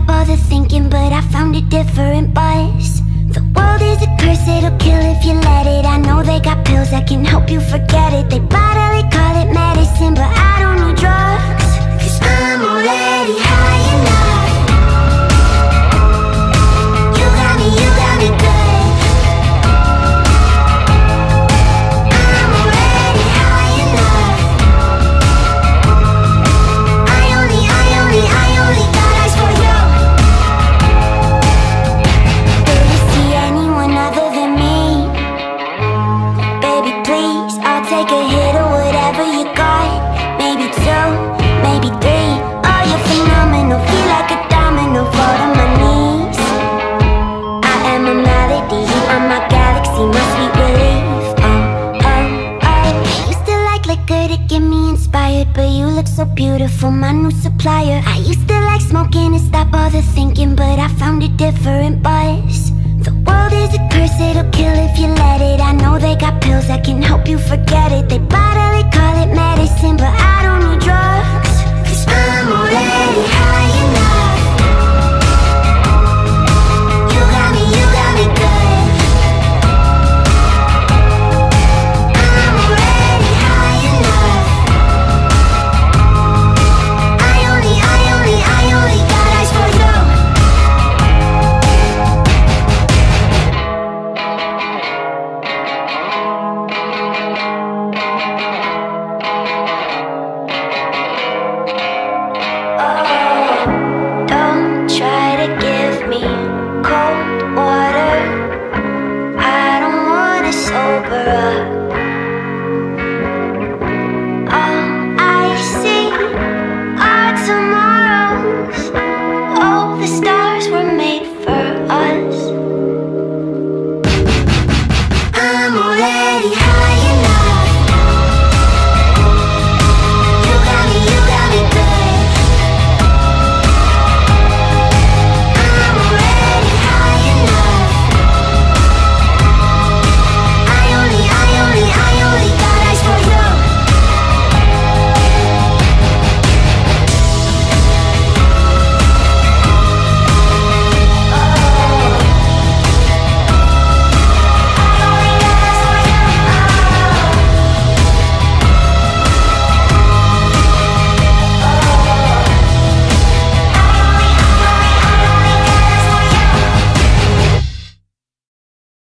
all the thinking, but I found a different buzz. The world is a curse, it'll kill if you let it. I know they got pills that can help you forget it. They bodily call it medicine, but I don't need drugs, 'cause I'm already high enough. You got me good. I'm already high enough. I only got eyes for you. Do you see anyone other than me? Baby, please, I'll take a hit of whatever you got. Maybe two, maybe three. Oh, you're phenomenal, feel like a domino, fall to my knees. I am a melody, you are my galaxy, my sweet relief. You still like liquor to get me inspired, but you look so beautiful, my new supplier. I used to like smoking to stop all the thinking, but I found a different buzz. The world is a curse, it'll kill if you let it. I know they got pills that can help you forget it. They bodily call it medicine, but